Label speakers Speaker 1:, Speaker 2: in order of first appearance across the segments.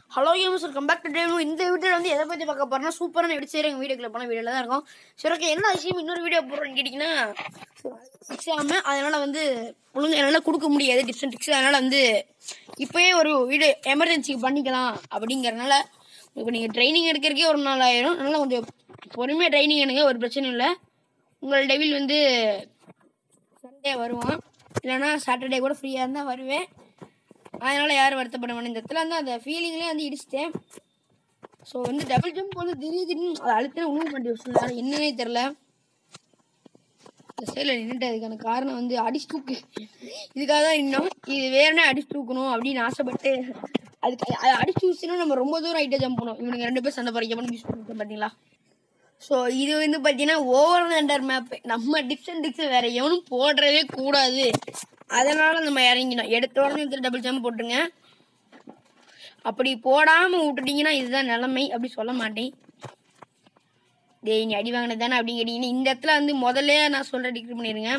Speaker 1: Hello யூஸ் welcome back today. இந்த வீடியோவில் வந்து எதை பற்றி பார்க்க போகிறோம்னா சூப்பரான எப்படி செய்கிற வீடியோக்குள்ள போன வீடியோவில் தான் இருக்கும். சரி, ஓகே, என்ன விஷயம் இன்னொரு வீடியோ போடுறோன்னு கேட்டிங்கன்னா, எக்ஸாமு அதனால் வந்து ஒழுங்கு என்னால் கொடுக்க முடியாது டிப்ஸ் அண்ட் டிக்ஸ். அதனால் வந்து இப்போயே ஒரு வீடியோ எமர்ஜென்சிக்கு பண்ணிக்கலாம் அப்படிங்கிறனால இப்போ நீங்கள் ட்ரைனிங் எடுக்கிறதுக்கே ஒரு நாள் ஆயிரும். அதனால் கொஞ்சம் பொறுமையாக ட்ரைனிங் எடுங்க, ஒரு பிரச்சனையும் இல்லை. உங்கள் டெவில் வந்து சண்டே வருவான், இல்லைனா சாட்டர்டே கூட ஃப்ரீயாக இருந்தால் வருவேன். அதனால் யாரும் வருத்தப்பட மாட்டேன். இந்த இடத்துல வந்து அந்த ஃபீலிங்லேயே வந்து இடிச்சிட்டேன். ஸோ வந்து டபுள் ஜம்ப் வந்து திடீர்னு அதை அழுத்தின உணவு பண்ணி வச்சுருந்தாரு, என்னன்னே தெரில. இந்த சைடில் நின்றுட்டு அதுக்கான காரணம் வந்து அடிச்சு தூக்கு, இதுக்காக தான் இன்னும் இது வேறனே அடிச்சு தூக்கணும் அப்படின்னு ஆசைப்பட்டு அதுக்கு அதை அடிச்சு தூச்சுன்னா நம்ம ரொம்ப தூரம் ஹைட்டாக ஜம்ப் பண்ணோம். இவனுங்க 2 பேர் சண்டை பறிக்க பண்ணி யூஸ் பண்ணிட்டோம் பார்த்தீங்களா. ஸோ இது வந்து பார்த்தீங்கன்னா ஓவர் அண்டர் மேப். நம்ம டிப்ஸ் அண்ட் டிக்ஸ் வேற எவனும் போடுறவே கூடாது, அதனால நம்ம இறங்கினோம். எடுத்த உடனே டபுள் ஜம்ப் போட்டுருங்க. அப்படி போடாமல் விட்டுட்டீங்கன்னா இதுதான் நிலைமை. அப்படி சொல்ல மாட்டேன், டேய் நீ அடி வாங்கினது தானே அப்படின்னு கேட்டீங்கன்னா இந்த இடத்துல வந்து முதல்ல நான் சொல்ற டிகிரி பண்ணிடுங்க.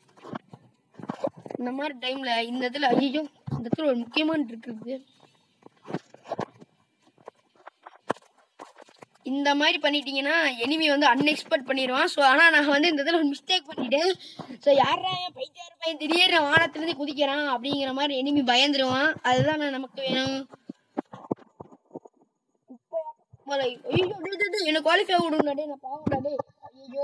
Speaker 1: இந்த மாதிரி டைம்ல இந்த இடத்துல ஐயோ இந்த இடத்துல ஒரு முக்கியமான ட்ரிக் இருக்குது. இந்த மாதிரி பண்ணிட்டீங்கன்னா எனிமி வந்து அன்எக்ஸ்பெக்ட் பண்ணிடுவான். ஸோ ஆனால் நான் வந்து இந்த இதில் ஒரு மிஸ்டேக் பண்ணிட்டேன். ஸோ யாரா என் பைத்தியார பையன் திடீர்னு வானத்துலேருந்து குதிக்கிறான் அப்படிங்கிற மாதிரி எனிமி பயந்துருவான். அதுதான் நமக்கு வேணும். ஐயோ எனக்கு குவாலிஃபை விடுங்கடே, நான் பாவம்டாடே. ஐயோ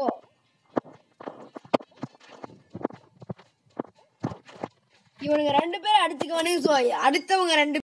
Speaker 1: இவனுங்க 2 பேரும் அடிச்சுக்குவானு. ஸோ அடுத்தவங்க 2